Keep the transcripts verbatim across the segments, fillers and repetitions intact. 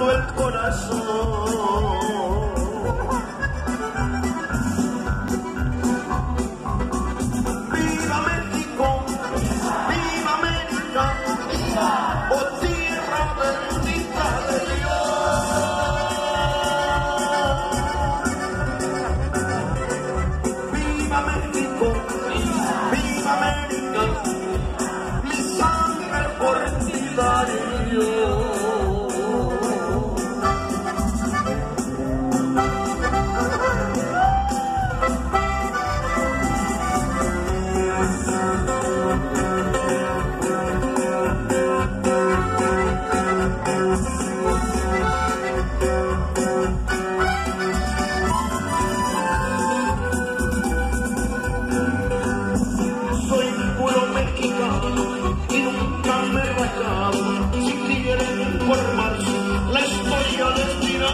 latiendo el corazón. ¡Viva México! ¡Viva América! ¡Oh tierra bendita de Dios! ¡Viva México! ¡Viva América! ¡Mi sangre por ti daré yo! Y nunca me he rayado. Si quieren formarse la historia les dirá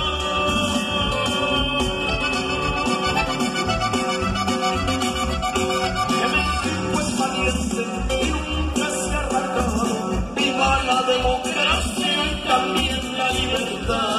que México es valiente y nunca se ha rajado. Viva la democracia y también la libertad.